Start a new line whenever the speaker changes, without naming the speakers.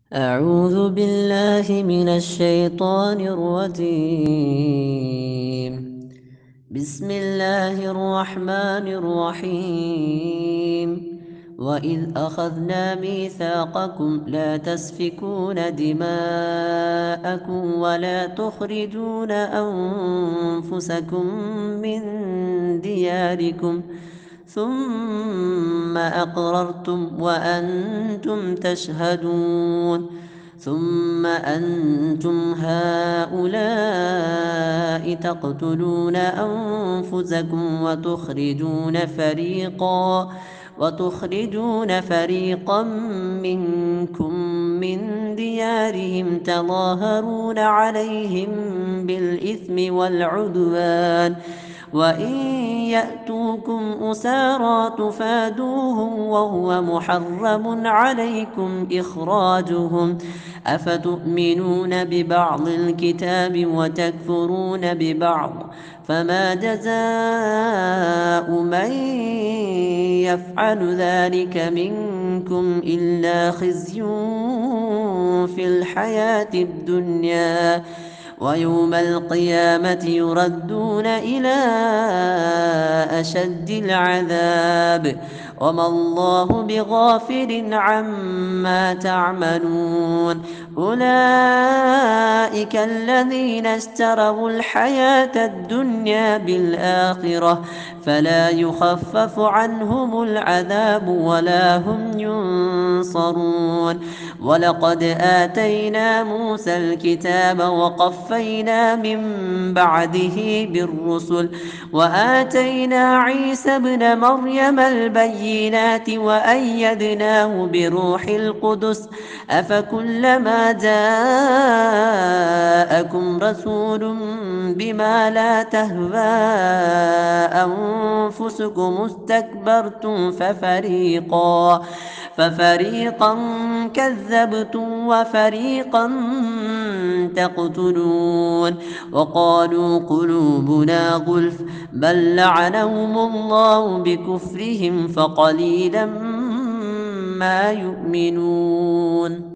أعوذ بالله من الشيطان الرجيم. بسم الله الرحمن الرحيم. وإذ أخذنا ميثاقكم لا تسفكون دماءكم ولا تخرجون أنفسكم من دياركم ثم أقررتم وأنتم تشهدون. ثم أنتم هؤلاء تقتلون أنفسكم وتخرجون فريقا منكم من ديارهم تظاهرون عليهم بالإثم والعدوان وإن يأتوكم أسارى تفادوهم وهو محرم عليكم إخراجهم أفتؤمنون ببعض الكتاب وتكفرون ببعض فما جزاء من يفعل ذلك منكم إلا خزي في الحياة الدنيا ويوم القيامة يردون إلى أشد العذاب وما الله بغافل عما تعملون. أولئك الذين اشتروا الحياة الدنيا بالآخرة فلا يخفف عنهم العذاب ولا هم ينصرون. ولقد آتينا موسى الكتاب وقفينا من بعده بالرسل وآتينا عيسى ابن مريم البينات وأيدناه بروح القدس أفكلما جاءكم رسول بما لا تهوى أنفسكم استكبرتم ففريقا كذبتم وفريقا تقتلون. وقالوا قلوبنا غلف بل لعنهم الله بكفرهم فقليلا ما يؤمنون.